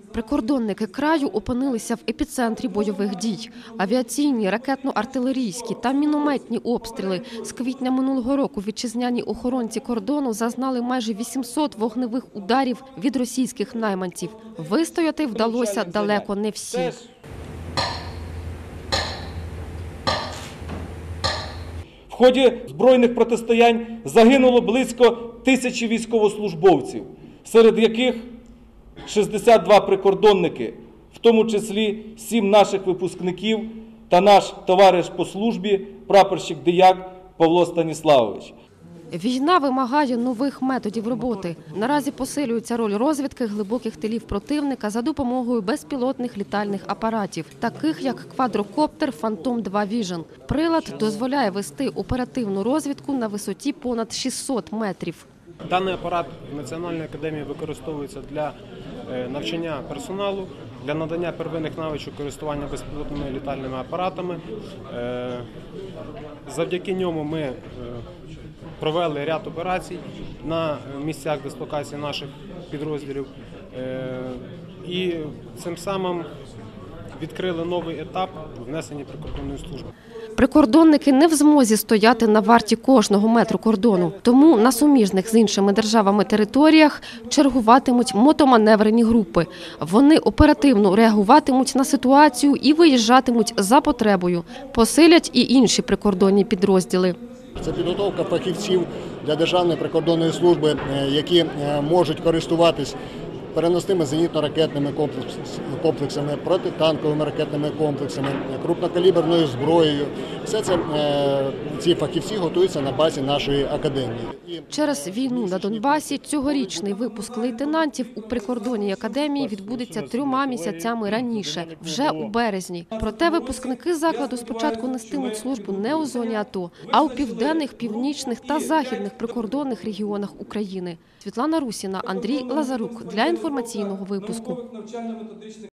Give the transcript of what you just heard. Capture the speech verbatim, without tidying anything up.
Прикордонники краю опинилися в епіцентрі бойових дій. Авіаційні, ракетно-артилерійські та мінометні обстріли. З квітня минулого року вітчизняні охоронці кордону зазнали майже вісімсот вогневих ударів від російських найманців. Вистояти вдалося далеко не всім. В ході збройних протистоянь загинуло близько тисячі військовослужбовців, серед яких шістдесят два прикордонники, в тому числі сім наших випускників та наш товариш по службі, прапорщик Дияк Павло Станіславович. Війна вимагає нових методів роботи. Наразі посилюється роль розвідки глибоких тилів противника за допомогою безпілотних літальних апаратів, таких як квадрокоптер «Фантом два Віжн». Прилад дозволяє вести оперативну розвідку на висоті понад шістсот метрів. Даний апарат в Національній академії використовується для навчання персоналу, для надання первинних навичок користування безпілотними літальними апаратами. Завдяки ньому ми провели ряд операцій на місцях дислокації наших підрозділів і цим самим відкрили новий етап внесення прикордонної служби. Прикордонники не в змозі стояти на варті кожного метру кордону. Тому на суміжних з іншими державами територіях чергуватимуть мотоманеврені групи. Вони оперативно реагуватимуть на ситуацію і виїжджатимуть за потребою. Посилять і інші прикордонні підрозділи. Це підготовка фахівців для Державної прикордонної служби, які можуть користуватись переносними зенітно-ракетними комплексами, протитанковими ракетними комплексами, крупнокаліберною зброєю. Все це ці фахівці готуються на базі нашої академії. Через війну на Донбасі цьогорічний випуск лейтенантів у прикордонній академії відбудеться трьома місяцями раніше, вже у березні. Проте випускники закладу спочатку нестимуть службу не у зоні АТО, а у південних, північних та західних прикордонних регіонах України. Світлана Русіна, Андрій Лазарук для інформаційного випуску.